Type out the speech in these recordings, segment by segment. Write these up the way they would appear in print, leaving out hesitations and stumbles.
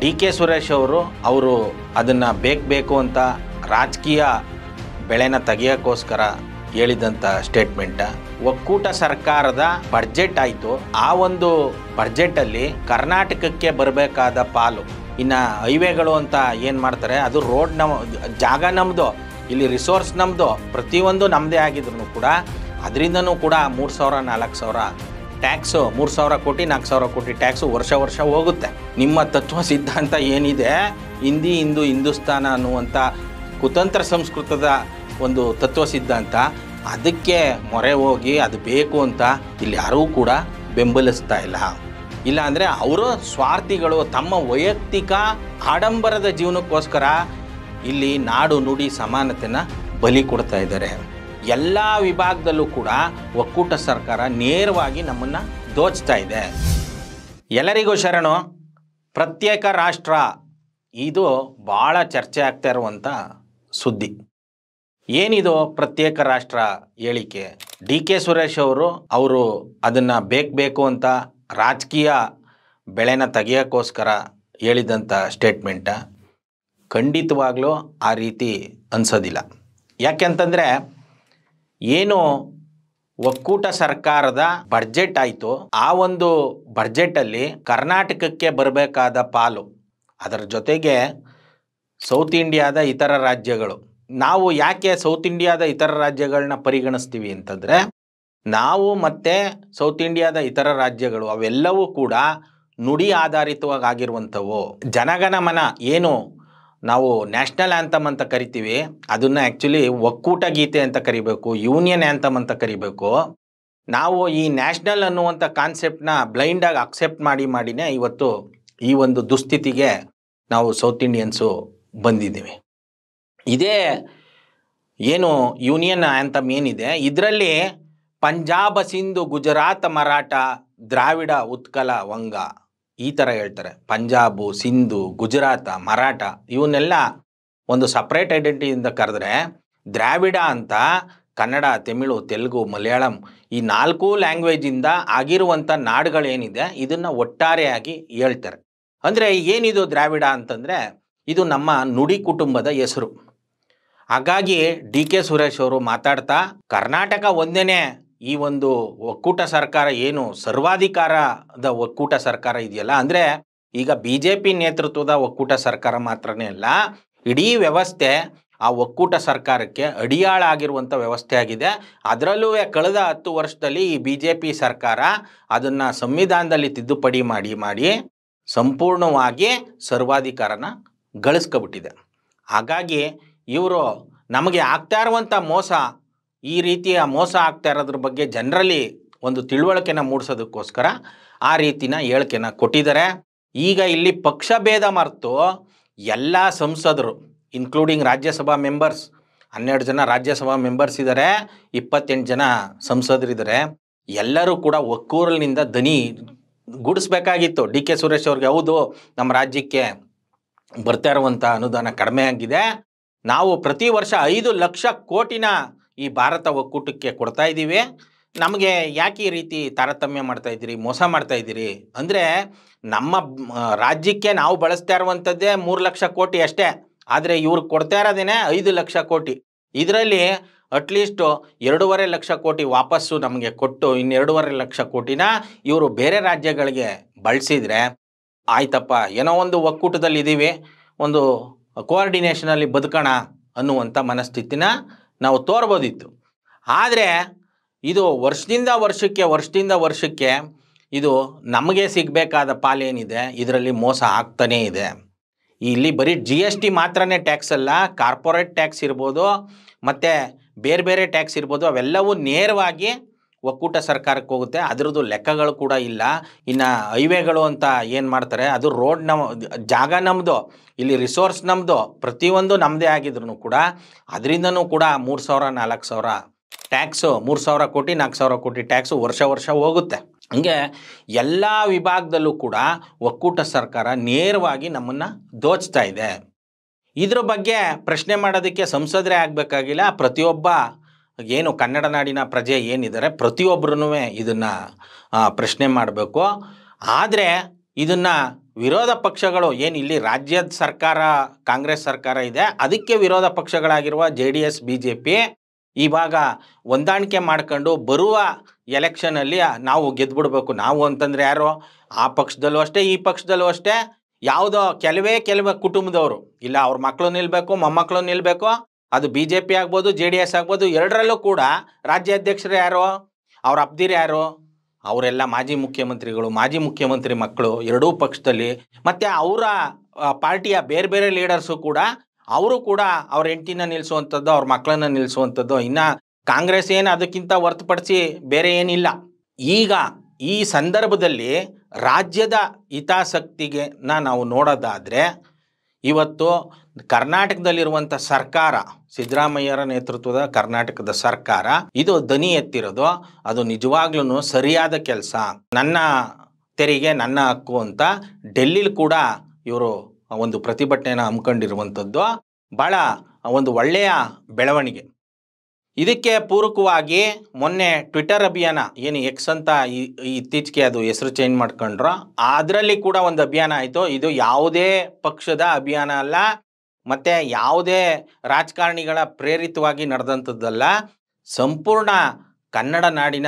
D K Suresh ಅವರು ಅದನ್ನು ಬೇಕು ಅಂತ ರಾಜಕೀಯ ಬೆಳೆನ ತೆಗೆಯೋಕ್ಕೋಸ್ಕರ ಹೇಳಿದಂಥ ಸ್ಟೇಟ್ಮೆಂಟ. ಒಕ್ಕೂಟ ಸರ್ಕಾರದ ಬಡ್ಜೆಟ್ ಆಯಿತು, ಆ ಒಂದು ಬಡ್ಜೆಟಲ್ಲಿ ಕರ್ನಾಟಕಕ್ಕೆ ಬರಬೇಕಾದ ಪಾಲು, ಇನ್ನು ಹೈವೇಗಳು ಅಂತ ಏನು ಮಾಡ್ತಾರೆ ಅದು ರೋಡ್ ಜಾಗ ನಮ್ಮದು, ಇಲ್ಲಿ ರಿಸೋರ್ಸ್ ನಮ್ಮದು, ಪ್ರತಿಯೊಂದು ನಮ್ಮದೇ ಆಗಿದ್ರು ಕೂಡ ಅದರಿಂದನೂ ಕೂಡ 3,000 4,000 ಟ್ಯಾಕ್ಸು, 3,000 ಕೋಟಿ 4,000 ಕೋಟಿ ಟ್ಯಾಕ್ಸು ವರ್ಷ ಹೋಗುತ್ತೆ. ನಿಮ್ಮ ತತ್ವ ಸಿದ್ಧಾಂತ ಏನಿದೆ ಹಿಂದೂಸ್ತಾನ ಅನ್ನುವಂಥ ಕುತಂತ್ರ ಸಂಸ್ಕೃತದ ಒಂದು ತತ್ವ ಸಿದ್ಧಾಂತ, ಅದಕ್ಕೆ ಮೊರೆ ಹೋಗಿ ಅದು ಬೇಕು ಅಂತ ಇಲ್ಲಿ ಯಾರೂ ಕೂಡ ಬೆಂಬಲಿಸ್ತಾ ಇಲ್ಲ ಅಂದರೆ ಅವರು ಸ್ವಾರ್ಥಿಗಳು ತಮ್ಮ ವೈಯಕ್ತಿಕ ಆಡಂಬರದ ಜೀವನಕ್ಕೋಸ್ಕರ ಇಲ್ಲಿ ನಾಡು ನುಡಿ ಸಮಾನತೆನ ಬಲಿ ಕೊಡ್ತಾ ಇದ್ದಾರೆ. ಎಲ್ಲ ವಿಭಾಗದಲ್ಲೂ ಕೂಡ ಒಕ್ಕೂಟ ಸರ್ಕಾರ ನೇರವಾಗಿ ನಮ್ಮನ್ನು ದೋಚ್ತಾ ಇದೆ. ಎಲ್ಲರಿಗೂ ಶರಣು. ಪ್ರತ್ಯೇಕ ರಾಷ್ಟ್ರ ಇದು ಭಾಳ ಚರ್ಚೆ ಆಗ್ತಾ ಇರುವಂಥ ಸುದ್ದಿ. ಏನಿದು ಪ್ರತ್ಯೇಕ ರಾಷ್ಟ್ರ ಹೇಳಿಕೆ? ಡಿ ಕೆ ಸುರೇಶ್ ಅವರು ಅದನ್ನು ಬೇಕು ಅಂತ ರಾಜಕೀಯ ಬೆಳೆನ ತೆಗೆಯೋಕ್ಕೋಸ್ಕರ ಹೇಳಿದಂಥ ಸ್ಟೇಟ್ಮೆಂಟ. ಖಂಡಿತವಾಗ್ಲೂ ಆ ರೀತಿ ಅನಿಸೋದಿಲ್ಲ. ಯಾಕೆಂತಂದರೆ ಏನು ಒಕ್ಕೂಟ ಸರ್ಕಾರದ ಬಡ್ಜೆಟ್ ಆಯಿತು, ಆ ಒಂದು ಬಡ್ಜೆಟಲ್ಲಿ ಕರ್ನಾಟಕಕ್ಕೆ ಬರಬೇಕಾದ ಪಾಲು, ಅದರ ಜೊತೆಗೆ ಸೌತ್ ಇಂಡಿಯಾದ ಇತರ ರಾಜ್ಯಗಳು, ನಾವು ಯಾಕೆ ಸೌತ್ ಇಂಡಿಯಾದ ಇತರ ರಾಜ್ಯಗಳನ್ನ ಪರಿಗಣಿಸ್ತೀವಿ ಅಂತಂದರೆ, ನಾವು ಮತ್ತು ಸೌತ್ ಇಂಡಿಯಾದ ಇತರ ರಾಜ್ಯಗಳು ಅವೆಲ್ಲವೂ ಕೂಡ ನುಡಿ ಆಧಾರಿತವಾಗಿ ಆಗಿರುವಂಥವು. ಜನಗಣಮನ ಏನು ನಾವು ನ್ಯಾಷನಲ್ ಆ್ಯಂಥಮ್ ಅಂತ ಕರಿತೀವಿ, ಅದನ್ನು ಆ್ಯಕ್ಚುಲಿ ಒಕ್ಕೂಟ ಗೀತೆ ಅಂತ ಕರಿಬೇಕು, ಯೂನಿಯನ್ ಆ್ಯಂಥಮ್ ಅಂತ ಕರಿಬೇಕು. ನಾವು ಈ ನ್ಯಾಷನಲ್ ಅನ್ನುವಂಥ ಕಾನ್ಸೆಪ್ಟನ್ನ ಬ್ಲೈಂಡಾಗಿ ಅಕ್ಸೆಪ್ಟ್ ಮಾಡಿನೇ ಇವತ್ತು ಈ ಒಂದು ದುಸ್ಥಿತಿಗೆ ನಾವು ಸೌತ್ ಇಂಡಿಯನ್ಸು ಬಂದಿದ್ದೀವಿ. ಇದೇ ಏನು ಯೂನಿಯನ್ ಆ್ಯಂಥಮ್ ಏನಿದೆ, ಇದರಲ್ಲಿ ಪಂಜಾಬ, ಸಿಂಧು, ಗುಜರಾತ್, ಮರಾಠ, ದ್ರಾವಿಡ, ಉತ್ಕಲ, ವಂಗ ಈ ಥರ ಹೇಳ್ತಾರೆ. ಪಂಜಾಬು, ಸಿಂಧು, ಗುಜರಾತ, ಮರಾಠ ಇವನ್ನೆಲ್ಲ ಒಂದು ಸಪ್ರೇಟ್ ಐಡೆಂಟಿಟಿಯಿಂದ ಕರೆದ್ರೆ, ದ್ರಾವಿಡ ಅಂತ ಕನ್ನಡ, ತಮಿಳು, ತೆಲುಗು, ಮಲಯಾಳಂ ಈ 4 ಲ್ಯಾಂಗ್ವೇಜಿಂದ ಆಗಿರುವಂಥ ನಾಡುಗಳೇನಿದೆ ಇದನ್ನು ಒಟ್ಟಾರೆಯಾಗಿ ಹೇಳ್ತಾರೆ. ಅಂದರೆ ಏನಿದು ದ್ರಾವಿಡ ಅಂತಂದರೆ, ಇದು ನಮ್ಮ ನುಡಿ ಕುಟುಂಬದ ಹೆಸರು. ಹಾಗಾಗಿ ಡಿ ಕೆ ಸುರೇಶ್ ಅವರು ಮಾತಾಡ್ತಾ ಕರ್ನಾಟಕ ಒಂದೇ ಈ ಒಂದು ಒಕ್ಕೂಟ ಸರ್ಕಾರ ಏನು ಸರ್ವಾಧಿಕಾರದ ಒಕ್ಕೂಟ ಸರ್ಕಾರ ಇದೆಯಲ್ಲ, ಅಂದರೆ ಈಗ BJP ನೇತೃತ್ವದ ಒಕ್ಕೂಟ ಸರ್ಕಾರ ಮಾತ್ರನೇ ಅಲ್ಲ, ಇಡೀ ವ್ಯವಸ್ಥೆ ಆ ಒಕ್ಕೂಟ ಸರ್ಕಾರಕ್ಕೆ ಅಡಿಯಾಳಾಗಿರುವಂಥ ವ್ಯವಸ್ಥೆ ಆಗಿದೆ. ಅದರಲ್ಲೂ ಕಳೆದ 10 ವರ್ಷದಲ್ಲಿ ಈ BJP ಸರ್ಕಾರ ಅದನ್ನು ಸಂವಿಧಾನದಲ್ಲಿ ತಿದ್ದುಪಡಿ ಮಾಡಿ ಸಂಪೂರ್ಣವಾಗಿ ಸರ್ವಾಧಿಕಾರನ ಗಳಿಸ್ಕೊಬಿಟ್ಟಿದೆ. ಹಾಗಾಗಿ ಇವರು ನಮಗೆ ಆಗ್ತಾ ಇರುವಂಥ ಮೋಸ, ಈ ರೀತಿಯ ಮೋಸ ಆಗ್ತಾ ಇರೋದ್ರ ಬಗ್ಗೆ ಜನರಲ್ಲಿ ಒಂದು ತಿಳುವಳಿಕೆನ ಮೂಡಿಸೋದಕ್ಕೋಸ್ಕರ ಆ ರೀತಿನ ಹೇಳಿಕೆನ ಕೊಟ್ಟಿದ್ದಾರೆ. ಈಗ ಇಲ್ಲಿ ಪಕ್ಷ ಭೇದ ಮರೆತು ಎಲ್ಲ ಸಂಸದರು ಇನ್ಕ್ಲೂಡಿಂಗ್ ರಾಜ್ಯಸಭಾ ಮೆಂಬರ್ಸ್, 12 ಜನ ರಾಜ್ಯಸಭಾ ಮೆಂಬರ್ಸ್ ಇದ್ದಾರೆ, 28 ಜನ ಸಂಸದರಿದ್ದಾರೆ. ಎಲ್ಲರೂ ಕೂಡ ಒಕ್ಕೂರಲಿನಿಂದ ದನಿ ಗುಡಿಸ್ಬೇಕಾಗಿತ್ತು ಡಿ ಕೆ ಸುರೇಶ್ ಅವ್ರಿಗೆ. ಹೌದು, ನಮ್ಮ ರಾಜ್ಯಕ್ಕೆ ಬರ್ತಾ ಇರುವಂಥ ಅನುದಾನ ಕಡಿಮೆ ಆಗಿದೆ, ನಾವು ಪ್ರತಿ ವರ್ಷ 5 ಲಕ್ಷ ಕೋಟಿನ ಈ ಭಾರತ ಒಕ್ಕೂಟಕ್ಕೆ ಕೊಡ್ತಾ ಇದ್ದೀವಿ, ನಮಗೆ ಯಾಕೆ ಈ ರೀತಿ ತಾರತಮ್ಯ ಮಾಡ್ತಾಯಿದ್ದೀರಿ, ಮೋಸ ಮಾಡ್ತಾಯಿದ್ದೀರಿ ಅಂದರೆ, ನಮ್ಮ ರಾಜ್ಯಕ್ಕೆ ನಾವು ಬಳಸ್ತಾ ಇರುವಂಥದ್ದೇ 3 ಲಕ್ಷ ಕೋಟಿ ಅಷ್ಟೇ, ಆದರೆ ಇವ್ರು ಕೊಡ್ತಾ ಇರೋದೇನೆ 5 ಲಕ್ಷ ಕೋಟಿ. ಇದರಲ್ಲಿ ಅಟ್ಲೀಸ್ಟು 2.5 ಲಕ್ಷ ಕೋಟಿ ವಾಪಸ್ಸು ನಮಗೆ ಕೊಟ್ಟು ಇನ್ನು 2.5 ಲಕ್ಷ ಕೋಟಿನ ಇವರು ಬೇರೆ ರಾಜ್ಯಗಳಿಗೆ ಬಳಸಿದರೆ ಆಯ್ತಪ್ಪ, ಏನೋ ಒಂದು ಒಕ್ಕೂಟದಲ್ಲಿ ಇದ್ದೀವಿ, ಒಂದು ಕೋಆರ್ಡಿನೇಷನಲ್ಲಿ ಬದುಕೋಣ ಅನ್ನುವಂಥ ಮನಸ್ಥಿತಿನ ನಾವು ತೋರ್ಬೋದಿತ್ತು. ಆದರೆ ಇದು ವರ್ಷದಿಂದ ವರ್ಷಕ್ಕೆ ಇದು ನಮಗೆ ಸಿಗಬೇಕಾದ ಪಾಲೇನಿದೆ ಇದರಲ್ಲಿ ಮೋಸ ಆಗ್ತಾನೇ ಇದೆ. ಇಲ್ಲಿ ಬರೀ GST ಮಾತ್ರನೇ ಟ್ಯಾಕ್ಸ್ ಅಲ್ಲ, ಕಾರ್ಪೊರೇಟ್ ಟ್ಯಾಕ್ಸ್ ಇರ್ಬೋದು ಮತ್ತು ಬೇರೆ ಟ್ಯಾಕ್ಸ್ ಇರ್ಬೋದು, ಅವೆಲ್ಲವೂ ನೇರವಾಗಿ ಒಕ್ಕೂಟ ಸರ್ಕಾರಕ್ಕೆ ಹೋಗುತ್ತೆ. ಅದರದ್ದು ಲೆಕ್ಕಗಳು ಕೂಡ ಇಲ್ಲ. ಇನ್ನು ಹೈವೇಗಳು ಅಂತ ಏನು ಮಾಡ್ತಾರೆ ಅದು ರೋಡ್ ಜಾಗ ನಮ್ಮದು, ಇಲ್ಲಿ ರಿಸೋರ್ಸ್ ನಮ್ಮದು, ಪ್ರತಿಯೊಂದು ನಮ್ಮದೇ ಆಗಿದ್ರು ಕೂಡ ಅದರಿಂದನೂ ಕೂಡ 3,000 4,000 ಟ್ಯಾಕ್ಸು, 3,000 ಕೋಟಿ 4,000 ಕೋಟಿ ಟ್ಯಾಕ್ಸು ವರ್ಷ ಹೋಗುತ್ತೆ. ಹಂಗೆ ಎಲ್ಲ ವಿಭಾಗದಲ್ಲೂ ಕೂಡ ಒಕ್ಕೂಟ ಸರ್ಕಾರ ನೇರವಾಗಿ ನಮ್ಮನ್ನು ದೋಚ್ತಾ ಇದೆ. ಇದ್ರ ಬಗ್ಗೆ ಪ್ರಶ್ನೆ ಮಾಡೋದಕ್ಕೆ ಸಂಸದರೇ ಆಗಬೇಕಾಗಿಲ್ಲ, ಪ್ರತಿಯೊಬ್ಬ ಏನು ಕನ್ನಡ ನಾಡಿನ ಪ್ರಜೆ ಏನಿದ್ದಾರೆ ಪ್ರತಿಯೊಬ್ಬರೂ ಇದನ್ನು ಪ್ರಶ್ನೆ ಮಾಡಬೇಕು. ಆದರೆ ಇದನ್ನು ವಿರೋಧ ಪಕ್ಷಗಳು ಏನು ಇಲ್ಲಿ ರಾಜ್ಯದ ಸರ್ಕಾರ ಕಾಂಗ್ರೆಸ್ ಸರ್ಕಾರ ಇದೆ, ಅದಕ್ಕೆ ವಿರೋಧ ಪಕ್ಷಗಳಾಗಿರುವ JDS BJP ಇವಾಗ ಹೊಂದಾಣಿಕೆ ಮಾಡ್ಕೊಂಡು ಬರುವ ಎಲೆಕ್ಷನಲ್ಲಿ ನಾವು ಗೆದ್ದುಬಿಡ್ಬೇಕು. ನಾವು ಅಂತಂದರೆ ಯಾರು, ಆ ಪಕ್ಷದಲ್ಲೂ ಅಷ್ಟೇ ಈ ಪಕ್ಷದಲ್ಲೂ ಅಷ್ಟೇ ಯಾವುದೋ ಕೆಲವೇ ಕುಟುಂಬದವರು ಇಲ್ಲ, ಅವ್ರ ಮಕ್ಕಳು ನಿಲ್ಲಬೇಕು, ಮೊಮ್ಮಕ್ಕಳು ನಿಲ್ಲಬೇಕು. ಅದು BJP ಆಗ್ಬೋದು, JDS ಆಗ್ಬೋದು, ಎರಡರಲ್ಲೂ ಕೂಡ ರಾಜ್ಯಾಧ್ಯಕ್ಷರು ಯಾರು, ಅವ್ರ ಅಬ್ದಿರು ಯಾರು, ಅವರೆಲ್ಲ ಮಾಜಿ ಮುಖ್ಯಮಂತ್ರಿಗಳು, ಮಾಜಿ ಮುಖ್ಯಮಂತ್ರಿ ಮಕ್ಕಳು ಎರಡೂ ಪಕ್ಷದಲ್ಲಿ. ಮತ್ತು ಅವರ ಪಾರ್ಟಿಯ ಬೇರೆ ಬೇರೆ ಲೀಡರ್ಸು ಕೂಡ ಅವರು ಕೂಡ ಅವ್ರ ಹೆಂಡತಿನ ನಿಲ್ಲಿಸುವಂಥದ್ದು, ಅವ್ರ ಮಕ್ಕಳನ್ನ ನಿಲ್ಲಿಸುವಂಥದ್ದು. ಇನ್ನು ಕಾಂಗ್ರೆಸ್ ಏನು ಅದಕ್ಕಿಂತ ಹೊರತುಪಡಿಸಿ ಬೇರೆ ಏನಿಲ್ಲ. ಈಗ ಈ ಸಂದರ್ಭದಲ್ಲಿ ರಾಜ್ಯದ ಹಿತಾಸಕ್ತಿಗೆ ನಾವು ನೋಡೋದಾದರೆ ಇವತ್ತು ಕರ್ನಾಟಕದಲ್ಲಿರುವಂಥ ಸರ್ಕಾರ, ಸಿದ್ದರಾಮಯ್ಯರ ನೇತೃತ್ವದ ಕರ್ನಾಟಕದ ಸರ್ಕಾರ ಇದು ದನಿ ಎತ್ತಿರೋದು, ಅದು ನಿಜವಾಗ್ಲೂ ಸರಿಯಾದ ಕೆಲಸ. ನನ್ನ ತೆರಿಗೆ ನನ್ನ ಹಕ್ಕು ಅಂತ ಡೆಲ್ಲಿಲಿ ಕೂಡ ಇವರು ಒಂದು ಪ್ರತಿಭಟನೆಯನ್ನು ಹಮ್ಮಿಕೊಂಡಿರುವಂಥದ್ದು ಭಾಳ ಒಂದು ಒಳ್ಳೆಯ ಬೆಳವಣಿಗೆ. ಇದಕ್ಕೆ ಪೂರಕವಾಗಿ ಮೊನ್ನೆ ಟ್ವಿಟರ್ ಅಭಿಯಾನ ಏನು ಎಕ್ಸ್ ಅಂತ ಇತ್ತೀಚೆಗೆ ಅದು ಹೆಸರು ಚೇಂಜ್ ಮಾಡ್ಕೊಂಡ್ರು, ಅದರಲ್ಲಿ ಕೂಡ ಒಂದು ಅಭಿಯಾನ ಆಯಿತು. ಇದು ಯಾವುದೇ ಪಕ್ಷದ ಅಭಿಯಾನ ಅಲ್ಲ, ಮತ್ತು ಯಾವುದೇ ರಾಜಕಾರಣಿಗಳ ಪ್ರೇರಿತವಾಗಿ ನಡೆದಂಥದ್ದಲ್ಲ. ಸಂಪೂರ್ಣ ಕನ್ನಡ ನಾಡಿನ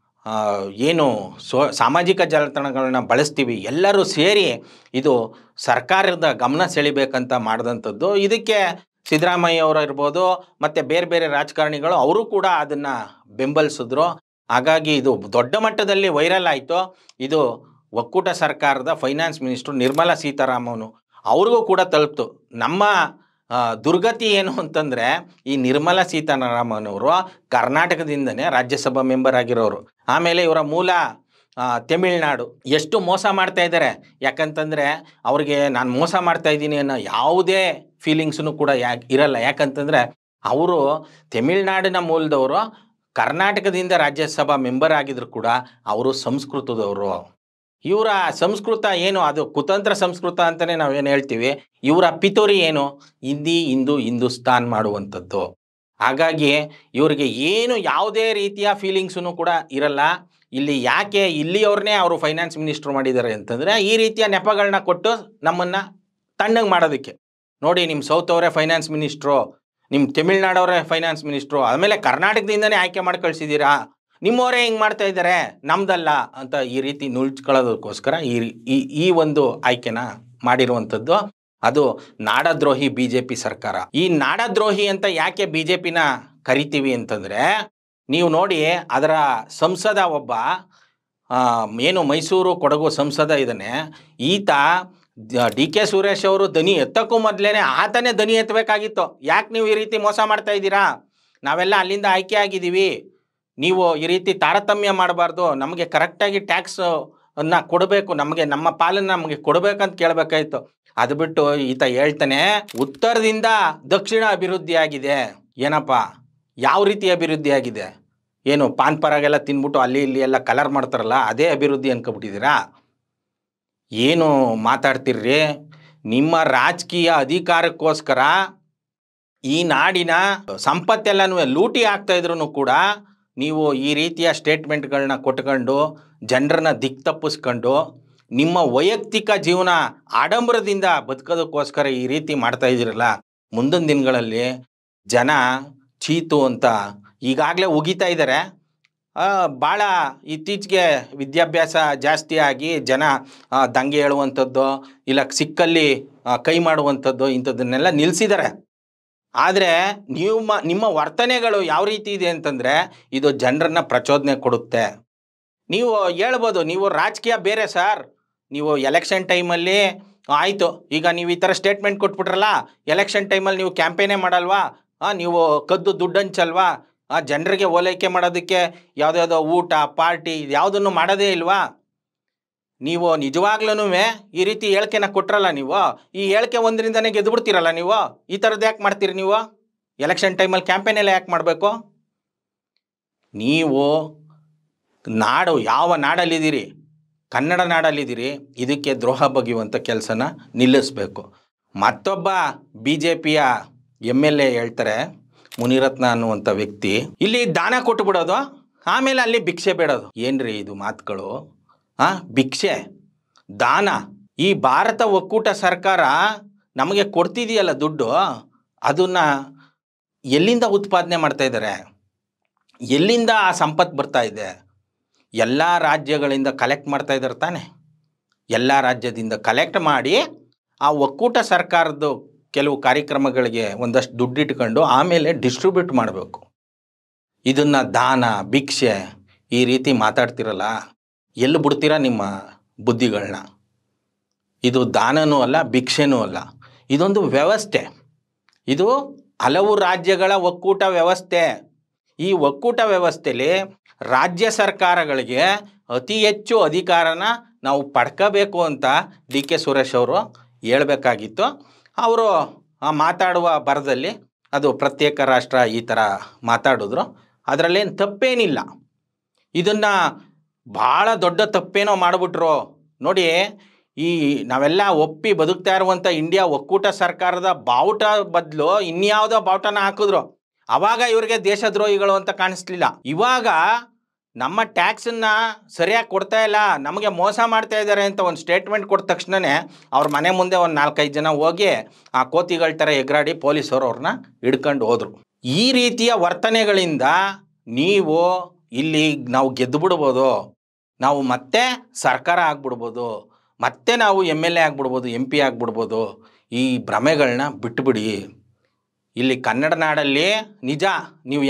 ಏನು ಸಾಮಾಜಿಕ ಜಾಲತಾಣಗಳನ್ನ ಬಳಸ್ತೀವಿ ಎಲ್ಲರೂ ಸೇರಿ ಇದು ಸರ್ಕಾರದ ಗಮನ ಸೆಳಿಬೇಕಂತ ಮಾಡಿದಂಥದ್ದು. ಇದಕ್ಕೆ ಸಿದ್ದರಾಮಯ್ಯ ಅವರು ಇರ್ಬೋದು ಮತ್ತು ಬೇರೆ ಬೇರೆ ರಾಜಕಾರಣಿಗಳು ಅವರು ಕೂಡ ಅದನ್ನು ಬೆಂಬಲಿಸಿದ್ರು. ಹಾಗಾಗಿ ಇದು ದೊಡ್ಡ ಮಟ್ಟದಲ್ಲಿ ವೈರಲ್ ಆಯಿತು. ಇದು ಒಕ್ಕೂಟ ಸರ್ಕಾರದ ಫೈನಾನ್ಸ್ ಮಿನಿಸ್ಟ್ರು ನಿರ್ಮಲಾ ಸೀತಾರಾಮನ್ ಅವ್ರಿಗೂ ಕೂಡ ತಲುಪ್ತು. ನಮ್ಮ ದುರ್ಗತಿ ಏನು ಅಂತಂದರೆ ಈ ನಿರ್ಮಲಾ ಸೀತಾರಾಮನ್ ಅವರು ಕರ್ನಾಟಕದಿಂದನೇ ರಾಜ್ಯಸಭಾ ಮೆಂಬರ್ ಆಗಿರೋರು. ಆಮೇಲೆ ಇವರ ಮೂಲ ತಮಿಳ್ನಾಡು. ಎಷ್ಟು ಮೋಸ ಮಾಡ್ತಾ ಇದ್ದಾರೆ, ಯಾಕಂತಂದರೆ ಅವ್ರಿಗೆ ನಾನು ಮೋಸ ಮಾಡ್ತಾ ಇದ್ದೀನಿ ಅನ್ನೋ ಯಾವುದೇ ಫೀಲಿಂಗ್ಸೂ ಕೂಡ ಇರಲ್ಲ. ಯಾಕಂತಂದರೆ ಅವರು ತಮಿಳ್ನಾಡಿನ ಮೂಲದವರು, ಕರ್ನಾಟಕದಿಂದ ರಾಜ್ಯಸಭಾ ಮೆಂಬರ್ ಆಗಿದ್ರು ಕೂಡ ಅವರು ಸಂಸ್ಕೃತದವರು. ಇವರ ಸಂಸ್ಕೃತ ಏನು, ಅದು ಕುತಂತ್ರ ಸಂಸ್ಕೃತ ಅಂತಲೇ ನಾವೇನು ಹೇಳ್ತೀವಿ. ಇವರ ಪಿತೂರಿ ಏನು, ಹಿಂದಿ ಹಿಂದೂ ಹಿಂದೂಸ್ತಾನ್ ಮಾಡುವಂಥದ್ದು. ಹಾಗಾಗಿ ಇವರಿಗೆ ಏನು ಯಾವುದೇ ರೀತಿಯ ಫೀಲಿಂಗ್ಸೂ ಕೂಡ ಇರಲ್ಲ. ಇಲ್ಲಿ ಯಾಕೆ ಇಲ್ಲಿಯವ್ರನ್ನೇ ಅವರು ಫೈನಾನ್ಸ್ ಮಿನಿಸ್ಟ್ರು ಮಾಡಿದ್ದಾರೆ ಅಂತಂದರೆ ಈ ರೀತಿಯ ನೆಪಗಳನ್ನ ಕೊಟ್ಟು ನಮ್ಮನ್ನು ತಣ್ಣಗೆ ಮಾಡೋದಕ್ಕೆ. ನೋಡಿ, ನಿಮ್ಮ ಸೌತ್ ಅವರೇ ಫೈನಾನ್ಸ್ ಮಿನಿಸ್ಟ್ರು, ನಿಮ್ಮ ತಮಿಳ್ನಾಡವರೇ ಫೈನಾನ್ಸ್ ಮಿನಿಸ್ಟ್ರು, ಆಮೇಲೆ ಕರ್ನಾಟಕದಿಂದನೇ ಆಯ್ಕೆ ಮಾಡಿ ಕಳಿಸಿದ್ದೀರಾ, ನಿಮ್ಮವರೇ ಹಿಂಗೆ ಮಾಡ್ತಾ ಇದ್ದಾರೆ, ನಮ್ದಲ್ಲ ಅಂತ ಈ ರೀತಿ ನುಳ್ಕೊಳ್ಳೋದಕ್ಕೋಸ್ಕರ ಈ ಒಂದು ಆಯ್ಕೆನ ಮಾಡಿರುವಂಥದ್ದು. ಅದು ನಾಡದ್ರೋಹಿ BJP ಸರ್ಕಾರ. ಈ ನಾಡದ್ರೋಹಿ ಅಂತ ಯಾಕೆ BJPನ ಕರಿತೀವಿ ಅಂತಂದರೆ, ನೀವು ನೋಡಿ ಅದರ ಸಂಸದ ಒಬ್ಬ ಏನು ಮೈಸೂರು ಕೊಡಗು ಸಂಸದ ಇದ್ದಾನೆ, ಈತ DK ಸುರೇಶ್ ಅವರು ದನಿ ಎತ್ತಕ್ಕೂ ಮೊದಲೇ ಆತನೇ ದನಿ ಎತ್ತಬೇಕಾಗಿತ್ತು. ಯಾಕೆ ನೀವು ಈ ರೀತಿ ಮೋಸ ಮಾಡ್ತಾ ಇದ್ದೀರಾ, ನಾವೆಲ್ಲ ಅಲ್ಲಿಂದ ಆಯ್ಕೆ ಆಗಿದ್ದೀವಿ, ನೀವು ಈ ರೀತಿ ತಾರತಮ್ಯ ಮಾಡಬಾರ್ದು, ನಮಗೆ ಕರೆಕ್ಟಾಗಿ ಟ್ಯಾಕ್ಸ್ ಅನ್ನ ಕೊಡಬೇಕು, ನಮಗೆ ನಮ್ಮ ಪಾಲನ್ನು ನಮಗೆ ಕೊಡಬೇಕಂತ ಕೇಳಬೇಕಾಯ್ತು. ಅದು ಬಿಟ್ಟು ಈತ ಹೇಳ್ತಾನೆ ಉತ್ತರದಿಂದ ದಕ್ಷಿಣ ಅಭಿವೃದ್ಧಿ ಆಗಿದೆ. ಏನಪ್ಪ, ಯಾವ ರೀತಿ ಅಭಿವೃದ್ಧಿ ಆಗಿದೆ? ಏನು ಪಾನ್ ಪರಾಗೆಲ್ಲ ತಿನ್ಬಿಟ್ಟು ಅಲ್ಲಿ ಇಲ್ಲಿ ಎಲ್ಲ ಕಲರ್ ಮಾಡ್ತಾರಲ್ಲ, ಅದೇ ಅಭಿವೃದ್ಧಿ ಅನ್ಕೊಬಿಟ್ಟಿದ್ದೀರಾ? ಏನು ಮಾತಾಡ್ತಿರ್ರಿ? ನಿಮ್ಮ ರಾಜಕೀಯ ಅಧಿಕಾರಕ್ಕೋಸ್ಕರ ಈ ನಾಡಿನ ಸಂಪತ್ತೆಲ್ಲನೂ ಲೂಟಿ ಆಗ್ತಾ ಇದ್ರು ಕೂಡ ನೀವು ಈ ರೀತಿಯ ಸ್ಟೇಟ್ಮೆಂಟ್ಗಳನ್ನ ಕೊಟ್ಕೊಂಡು ಜನರನ್ನ ದಿಕ್ತಪ್ಪಿಸ್ಕೊಂಡು ನಿಮ್ಮ ವೈಯಕ್ತಿಕ ಜೀವನ ಆಡಂಬರದಿಂದ ಬದುಕೋದಕ್ಕೋಸ್ಕರ ಈ ರೀತಿ ಮಾಡ್ತಾ ಇದ್ದೀರಲ್ಲ, ಮುಂದಿನ ದಿನಗಳಲ್ಲಿ ಜನ ಚೀತು ಅಂತ ಈಗಾಗಲೇ ಉಗಿತಾ ಇದ್ದಾರೆ. ಭಾಳ ಇತ್ತೀಚೆಗೆ ವಿದ್ಯಾಭ್ಯಾಸ ಜಾಸ್ತಿ ಆಗಿ ಜನ ದಂಗೆ ಹೇಳುವಂಥದ್ದು, ಇಲ್ಲ ಸಿಕ್ಕಲ್ಲಿ ಕೈ ಮಾಡುವಂಥದ್ದು, ಇಂಥದ್ದನ್ನೆಲ್ಲ ನಿಲ್ಲಿಸಿದ್ದಾರೆ. ಆದರೆ ನಿಮ್ಮ ವರ್ತನೆಗಳು ಯಾವ ರೀತಿ ಇದೆ ಅಂತಂದರೆ ಇದು ಜನರನ್ನ ಪ್ರಚೋದನೆ ಕೊಡುತ್ತೆ. ನೀವು ಹೇಳ್ಬೋದು, ನೀವು ರಾಜಕೀಯ ಬೇರೆ ಸರ್, ನೀವು ಎಲೆಕ್ಷನ್ ಟೈಮಲ್ಲಿ ಆಯಿತು, ಈಗ ನೀವು ಈ ಥರ ಸ್ಟೇಟ್ಮೆಂಟ್ ಕೊಟ್ಬಿಟ್ರಲ್ಲ, ಎಲೆಕ್ಷನ್ ಟೈಮಲ್ಲಿ ನೀವು ಕ್ಯಾಂಪೇನೇ ಮಾಡಲ್ವಾ, ನೀವು ಕದ್ದು ದುಡ್ಡು ಹಂಚಲ್ವಾ, ಜನರಿಗೆ ಓಲೈಕೆ ಮಾಡೋದಕ್ಕೆ ಯಾವುದ್ಯಾವುದೋ ಊಟ ಪಾರ್ಟಿ ಯಾವುದನ್ನು ಮಾಡೋದೇ ಇಲ್ವಾ? ನೀವು ನಿಜವಾಗ್ಲೂ ಈ ರೀತಿ ಹೇಳಿಕೆನ ಕೊಟ್ರಲ್ಲ, ನೀವು ಈ ಹೇಳಿಕೆ ಒಂದರಿಂದನೇ ಗೆದ್ದುಬಿಡ್ತೀರಲ್ಲ, ನೀವು ಈ ಥರದ್ದು ಯಾಕೆ ಮಾಡ್ತೀರಿ? ನೀವು ಎಲೆಕ್ಷನ್ ಟೈಮಲ್ಲಿ ಕ್ಯಾಂಪೇನೆಲ್ಲ ಯಾಕೆ ಮಾಡಬೇಕು? ನೀವು ನಾಡು ಯಾವ ನಾಡಲ್ಲಿದ್ದೀರಿ, ಕನ್ನಡ ನಾಡಲ್ಲಿದ್ದೀರಿ, ಇದಕ್ಕೆ ದ್ರೋಹ ಬಗೆಯುವಂಥ ಕೆಲಸನ ನಿಲ್ಲಿಸಬೇಕು. ಮತ್ತೊಬ್ಬ BJPಯ MLA ಹೇಳ್ತಾರೆ, ಮುನಿರತ್ನ ಅನ್ನುವಂಥ ವ್ಯಕ್ತಿ, ಇಲ್ಲಿ ದಾನ ಕೊಟ್ಟು ಬಿಡೋದು, ಆಮೇಲೆ ಅಲ್ಲಿ ಭಿಕ್ಷೆ ಬೇಡೋದು. ಏನ್ರಿ ಇದು ಮಾತುಗಳು? ಭಿಕ್ಷೆ, ದಾನ, ಈ ಭಾರತ ಒಕ್ಕೂಟ ಸರ್ಕಾರ ನಮಗೆ ಕೊಡ್ತಿದೆಯಲ್ಲ ದುಡ್ಡು, ಅದನ್ನು ಎಲ್ಲಿಂದ ಉತ್ಪಾದನೆ ಮಾಡ್ತಾ ಇದ್ದಾರೆ? ಎಲ್ಲಿಂದ ಆ ಸಂಪತ್ತು ಬರ್ತಾ ಇದೆ? ಎಲ್ಲ ರಾಜ್ಯಗಳಿಂದ ಕಲೆಕ್ಟ್ ಮಾಡ್ತಾ ಇದ್ದಾರೆ ತಾನೆ. ಎಲ್ಲ ರಾಜ್ಯದಿಂದ ಕಲೆಕ್ಟ್ ಮಾಡಿ ಆ ಒಕ್ಕೂಟ ಸರ್ಕಾರದ್ದು ಕೆಲವು ಕಾರ್ಯಕ್ರಮಗಳಿಗೆ ಒಂದಷ್ಟು ದುಡ್ಡು ಇಟ್ಕೊಂಡು ಆಮೇಲೆ ಡಿಸ್ಟ್ರಿಬ್ಯೂಟ್ ಮಾಡಬೇಕು. ಇದನ್ನು ದಾನ ಭಿಕ್ಷೆ ಈ ರೀತಿ ಮಾತಾಡ್ತಿರಲ್ಲ, ಎಲ್ಲಿ ಬಿಡ್ತೀರಾ ನಿಮ್ಮ ಬುದ್ಧಿಗಳನ್ನ? ಇದು ದಾನನೂ ಅಲ್ಲ, ಭಿಕ್ಷೆನೂ ಅಲ್ಲ, ಇದೊಂದು ವ್ಯವಸ್ಥೆ. ಇದು ಹಲವು ರಾಜ್ಯಗಳ ಒಕ್ಕೂಟ ವ್ಯವಸ್ಥೆ. ಈ ಒಕ್ಕೂಟ ವ್ಯವಸ್ಥೆಯಲ್ಲಿ ರಾಜ್ಯ ಸರ್ಕಾರಗಳಿಗೆ ಅತಿ ಹೆಚ್ಚು ಅಧಿಕಾರನ ನಾವು ಪಡ್ಕೋಬೇಕು ಅಂತ ಡಿ ಕೆ ಸುರೇಶ್ ಅವರು ಹೇಳಬೇಕಾಗಿತ್ತು. ಅವರು ಮಾತಾಡುವ ಬರದಲ್ಲಿ ಅದು ಪ್ರತ್ಯೇಕ ರಾಷ್ಟ್ರ ಈ ಥರ ಮಾತಾಡಿದ್ರು. ಅದರಲ್ಲೇನು ತಪ್ಪೇನಿಲ್ಲ. ಇದನ್ನು ಭಾಳ ದೊಡ್ಡ ತಪ್ಪೇನೋ ಮಾಡಿಬಿಟ್ರು ನೋಡಿ. ಈ ನಾವೆಲ್ಲ ಒಪ್ಪಿ ಬದುಕ್ತಾ ಇರುವಂಥ ಇಂಡಿಯಾ ಒಕ್ಕೂಟ ಸರ್ಕಾರದ ಬಾವುಟ ಬದಲು ಇನ್ಯಾವುದೋ ಬಾವುಟನ ಹಾಕಿದ್ರು. ಆವಾಗ ಇವ್ರಿಗೆ ದೇಶದ್ರೋಹಿಗಳು ಅಂತ ಕಾಣಿಸ್ಲಿಲ್ಲ. ಇವಾಗ ನಮ್ಮ ಟ್ಯಾಕ್ಸನ್ನು ಸರಿಯಾಗಿ ಕೊಡ್ತಾ ಇಲ್ಲ, ನಮಗೆ ಮೋಸ ಮಾಡ್ತಾ ಇದ್ದಾರೆ ಅಂತ ಒಂದು ಸ್ಟೇಟ್ಮೆಂಟ್ ಕೊಟ್ಟ ತಕ್ಷಣವೇ ಅವ್ರ ಮನೆ ಮುಂದೆ ಒಂದು 4-5 ಜನ ಹೋಗಿ ಆ ಕೋತಿಗಳ ಥರ ಎಗರಾಡಿ ಪೊಲೀಸರು ಅವ್ರನ್ನ ಹಿಡ್ಕೊಂಡು ಹೋದರು. ಈ ರೀತಿಯ ವರ್ತನೆಗಳಿಂದ ನೀವು ಇಲ್ಲಿ ನಾವು ಗೆದ್ದು ಬಿಡ್ಬೋದು, ನಾವು ಮತ್ತೆ ಸರ್ಕಾರ ಆಗ್ಬಿಡ್ಬೋದು, ಮತ್ತೆ ನಾವು MLA ಆಗ್ಬಿಡ್ಬೋದು, MP ಆಗ್ಬಿಡ್ಬೋದು. ಈ ಭ್ರಮೆಗಳನ್ನ ಬಿಟ್ಟುಬಿಡಿ. ಇಲ್ಲಿ ಕನ್ನಡ ನಾಡಲ್ಲಿ ನಿಜ ನೀವು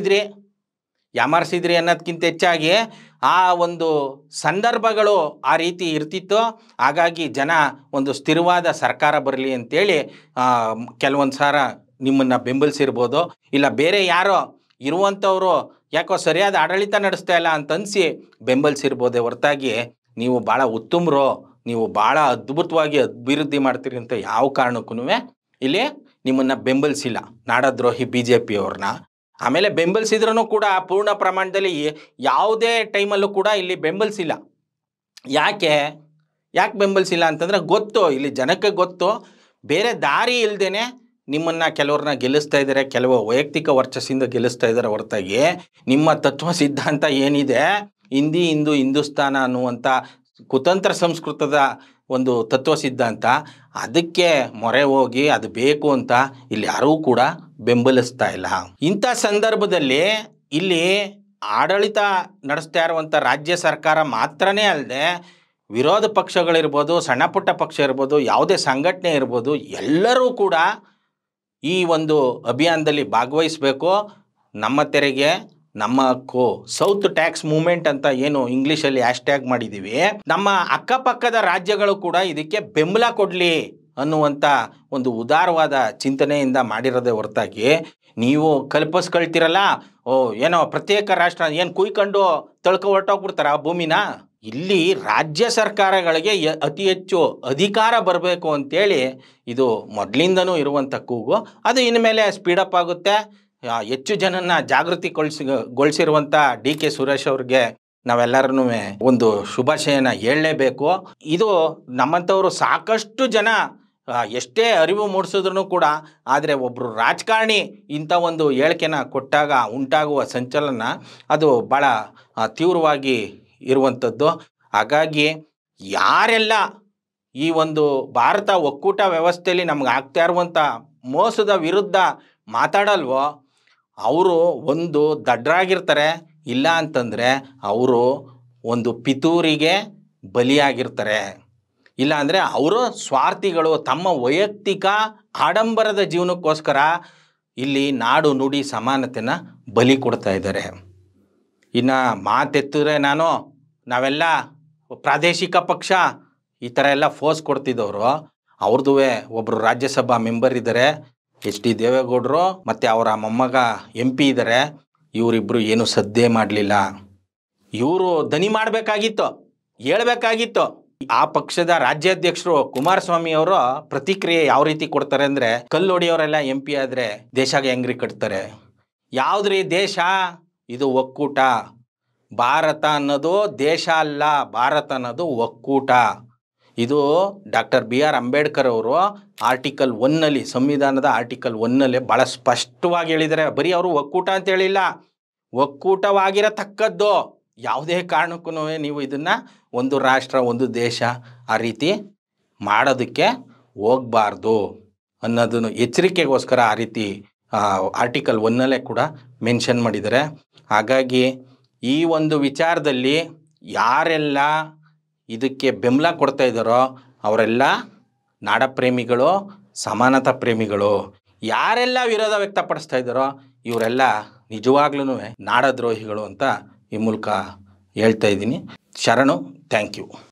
ಯಾಮಾರಿಸಿದ್ರಿ ಅನ್ನೋದಕ್ಕಿಂತ ಹೆಚ್ಚಾಗಿ ಆ ಒಂದು ಸಂದರ್ಭಗಳು ಆ ರೀತಿ ಇರ್ತಿತ್ತು. ಹಾಗಾಗಿ ಜನ ಒಂದು ಸ್ಥಿರವಾದ ಸರ್ಕಾರ ಬರಲಿ ಅಂತೇಳಿ ಕೆಲವೊಂದು ಸಾರ ನಿಮ್ಮನ್ನು ಬೆಂಬಲಿಸಿರ್ಬೋದು. ಇಲ್ಲ ಬೇರೆ ಯಾರೋ ಇರುವಂಥವರು ಯಾಕೋ ಸರಿಯಾದ ಆಡಳಿತ ನಡೆಸ್ತಾ ಇಲ್ಲ ಅಂತನಿಸಿ ಬೆಂಬಲಿಸಿರ್ಬೋದೇ ಹೊರತಾಗಿ ನೀವು ಭಾಳ ಉತ್ತಮರು, ನೀವು ಭಾಳ ಅದ್ಭುತವಾಗಿ ಅಭಿವೃದ್ಧಿ ಮಾಡ್ತೀರಿ ಅಂತ ಯಾವ ಕಾರಣಕ್ಕೂ ಇಲ್ಲಿ ನಿಮ್ಮನ್ನು ಬೆಂಬಲಿಸಿಲ್ಲ ನಾಡದ್ರೋಹಿ BJP ಅವ್ರನ್ನ. ಆಮೇಲೆ ಬೆಂಬಲಿಸಿದ್ರೂ ಕೂಡ ಪೂರ್ಣ ಪ್ರಮಾಣದಲ್ಲಿ ಯಾವುದೇ ಟೈಮಲ್ಲೂ ಕೂಡ ಇಲ್ಲಿ ಬೆಂಬಲಿಸಿಲ್ಲ. ಯಾಕೆ ಬೆಂಬಲಿಸಿಲ್ಲ ಅಂತಂದರೆ ಗೊತ್ತು, ಇಲ್ಲಿ ಜನಕ್ಕೆ ಗೊತ್ತು, ಬೇರೆ ದಾರಿ ಇಲ್ಲದೇ ನಿಮ್ಮನ್ನು ಕೆಲವ್ರನ್ನ ಗೆಲ್ಲಿಸ್ತಾ ಇದ್ದಾರೆ, ಕೆಲವು ವೈಯಕ್ತಿಕ ವರ್ಚಸ್ಸಿಂದ ಗೆಲ್ಲಿಸ್ತಾ ಇದ್ದಾರೆ ಹೊರತಾಗಿ ನಿಮ್ಮ ತತ್ವ ಸಿದ್ಧಾಂತ ಏನಿದೆ ಹಿಂದೂ ಹಿಂದೂಸ್ತಾನ ಅನ್ನುವಂಥ ಕುತಂತ್ರ ಸಂಸ್ಕೃತದ ಒಂದು ತತ್ವ ಸಿದ್ಧಾಂತ, ಅದಕ್ಕೆ ಮೊರೆ ಹೋಗಿ ಅದು ಬೇಕು ಅಂತ ಇಲ್ಲಿ ಯಾರೂ ಕೂಡ ಬೆಂಬಲಿಸ್ತಾ ಇಲ್ಲ. ಇಂಥ ಸಂದರ್ಭದಲ್ಲಿ ಇಲ್ಲಿ ಆಡಳಿತ ನಡೆಸ್ತಾ ಇರುವಂಥ ರಾಜ್ಯ ಸರ್ಕಾರ ಮಾತ್ರನೇ ಅಲ್ಲದೆ ವಿರೋಧ ಪಕ್ಷಗಳಿರ್ಬೋದು, ಸಣ್ಣ ಪುಟ್ಟ ಪಕ್ಷ ಇರ್ಬೋದು, ಯಾವುದೇ ಸಂಘಟನೆ ಇರ್ಬೋದು, ಎಲ್ಲರೂ ಕೂಡ ಈ ಒಂದು ಅಭಿಯಾನದಲ್ಲಿ ಭಾಗವಹಿಸಬೇಕು. ನಮ್ಮ ತೆರಿಗೆ ನಮ್ಮ ಹಕ್ಕು, ಸೌತ್ ಟ್ಯಾಕ್ಸ್ ಮೂವ್ಮೆಂಟ್ ಅಂತ ಏನು ಇಂಗ್ಲೀಷಲ್ಲಿ ಹ್ಯಾಶ್ಟ್ಯಾಗ್ ಮಾಡಿದ್ದೀವಿ, ನಮ್ಮ ಅಕ್ಕಪಕ್ಕದ ರಾಜ್ಯಗಳು ಕೂಡ ಇದಕ್ಕೆ ಬೆಂಬಲ ಕೊಡಲಿ ಅನ್ನುವಂಥ ಒಂದು ಉದಾರವಾದ ಚಿಂತನೆಯಿಂದ ಮಾಡಿರೋದೇ ಹೊರತಾಗಿ ನೀವು ಕಲ್ಪಿಸ್ಕೊಳ್ತೀರಲ್ಲ, ಏನೋ ಪ್ರತ್ಯೇಕ ರಾಷ್ಟ್ರ ಏನು ಕುಯ್ಕೊಂಡು ಹೊರಟೋಗ್ಬಿಡ್ತಾರ ಭೂಮಿನ. ಇಲ್ಲಿ ರಾಜ್ಯ ಸರ್ಕಾರಗಳಿಗೆ ಅತಿ ಹೆಚ್ಚು ಅಧಿಕಾರ ಬರಬೇಕು ಅಂತೇಳಿ ಇದು ಮೊದಲಿಂದನೂ ಇರುವಂಥ ಕೂಗು. ಅದು ಇನ್ಮೇಲೆ ಸ್ಪೀಡಪ್ ಆಗುತ್ತೆ. ಹೆಚ್ಚು ಜನನ ಜಾಗೃತಿಗೊಳಿಸಿರುವಂಥ ಡಿ ಕೆ ಸುರೇಶ್ ಅವ್ರಿಗೆ ನಾವೆಲ್ಲರೂ ಒಂದು ಶುಭಾಶಯನ ಹೇಳಲೇಬೇಕು. ಇದು ನಮ್ಮಂಥವರು ಸಾಕಷ್ಟು ಜನ ಎಷ್ಟೇ ಅರಿವು ಮೂಡಿಸಿದ್ರು ಕೂಡ, ಆದರೆ ಒಬ್ಬರು ರಾಜಕಾರಣಿ ಇಂಥ ಒಂದು ಹೇಳಿಕೆನ ಕೊಟ್ಟಾಗ ಉಂಟಾಗುವ ಸಂಚಲನ ಅದು ಭಾಳ ತೀವ್ರವಾಗಿ ಇರುವಂಥದ್ದು. ಹಾಗಾಗಿ ಯಾರೆಲ್ಲ ಈ ಒಂದು ಭಾರತ ಒಕ್ಕೂಟ ವ್ಯವಸ್ಥೆಯಲ್ಲಿ ನಮ್ಗೆ ಆಗ್ತಾ ಇರುವಂಥ ಮೋಸದ ವಿರುದ್ಧ ಮಾತಾಡಲ್ವೋ ಅವರು ಒಂದು ದಡ್ಡರಾಗಿರ್ತಾರೆ, ಇಲ್ಲ ಅಂತಂದರೆ ಅವರು ಒಂದು ಪಿತೂರಿಗೆ ಬಲಿಯಾಗಿರ್ತಾರೆ, ಇಲ್ಲ ಅಂದರೆ ಅವರು ಸ್ವಾರ್ಥಿಗಳು, ತಮ್ಮ ವೈಯಕ್ತಿಕ ಆಡಂಬರದ ಜೀವನಕ್ಕೋಸ್ಕರ ಇಲ್ಲಿ ನಾಡು ನುಡಿ ಸಮಾನತೆನ ಬಲಿ ಕೊಡ್ತಾ ಇದ್ದಾರೆ. ಇನ್ನು ಮಾತೆತ್ತಿದ್ರೆ ನಾವೆಲ್ಲ ಪ್ರಾದೇಶಿಕ ಪಕ್ಷ ಈ ಥರ ಎಲ್ಲ ಫೋರ್ಸ್ ಕೊಡ್ತಿದ್ದವರು, ಅವ್ರದ್ದು ಒಬ್ಬರು ರಾಜ್ಯಸಭಾ ಮೆಂಬರ್ ಇದ್ದಾರೆ HD ದೇವೇಗೌಡರು, ಮತ್ತು ಅವರ ಮೊಮ್ಮಗ MP ಇದ್ದಾರೆ. ಇವರಿಬ್ಬರು ಏನು ಸದ್ದೇ ಮಾಡಲಿಲ್ಲ. ಇವರು ದನಿ ಮಾಡಬೇಕಾಗಿತ್ತು, ಹೇಳಬೇಕಾಗಿತ್ತು. ಆ ಪಕ್ಷದ ರಾಜ್ಯಾಧ್ಯಕ್ಷರು ಕುಮಾರಸ್ವಾಮಿ ಅವರು ಪ್ರತಿಕ್ರಿಯೆ ಯಾವ ರೀತಿ ಕೊಡ್ತಾರೆ ಅಂದರೆ, ಕಲ್ಲೊಡಿಯವರೆಲ್ಲ MP ಆದರೆ ದೇಶಗೆ ಹೆಂಗ್ರಿ ಕಟ್ತಾರೆ? ಯಾವುದ್ರಿ ದೇಶ ಇದು? ಒಕ್ಕೂಟ. ಭಾರತ ಅನ್ನೋದು ದೇಶ ಅಲ್ಲ, ಭಾರತ ಅನ್ನೋದು ಒಕ್ಕೂಟ. ಇದು ಡಾಕ್ಟರ್ BR ಅಂಬೇಡ್ಕರ್ ಅವರು ಆರ್ಟಿಕಲ್ 1ನಲ್ಲಿ, ಸಂವಿಧಾನದ ಆರ್ಟಿಕಲ್ 1ನಲ್ಲಿ ಭಾಳ ಸ್ಪಷ್ಟವಾಗಿ ಹೇಳಿದ್ದಾರೆ. ಬರೀ ಅವರು ಒಕ್ಕೂಟ ಅಂತ ಹೇಳಿಲ್ಲ, ಒಕ್ಕೂಟವಾಗಿರತಕ್ಕದ್ದು. ಯಾವುದೇ ಕಾರಣಕ್ಕೂ ನೀವು ಇದನ್ನು ಒಂದು ರಾಷ್ಟ್ರ ಒಂದು ದೇಶ ಆ ರೀತಿ ಮಾಡೋದಕ್ಕೆ ಹೋಗಬಾರ್ದು ಅನ್ನೋದನ್ನು ಎಚ್ಚರಿಕೆಗೋಸ್ಕರ ಆ ರೀತಿ ಆರ್ಟಿಕಲ್ 1 ಕೂಡ ಮೆನ್ಷನ್ ಮಾಡಿದ್ದಾರೆ. ಹಾಗಾಗಿ ಈ ಒಂದು ವಿಚಾರದಲ್ಲಿ ಯಾರೆಲ್ಲ ಇದಕ್ಕೆ ಬೆಂಬಲ ಕೊಡ್ತಾ ಇದ್ದಾರೋ ಅವರೆಲ್ಲ ನಾಡಪ್ರೇಮಿಗಳು, ಸಮಾನತಾ ಪ್ರೇಮಿಗಳು. ಯಾರೆಲ್ಲ ವಿರೋಧ ವ್ಯಕ್ತಪಡಿಸ್ತಾ ಇದ್ದಾರೋ ಇವರೆಲ್ಲ ನಿಜವಾಗ್ಲೂ ನಾಡದ್ರೋಹಿಗಳು ಅಂತ ಈ ಮೂಲಕ ಹೇಳ್ತಾ ಇದ್ದೀನಿ. ಶರಣು. Thank you.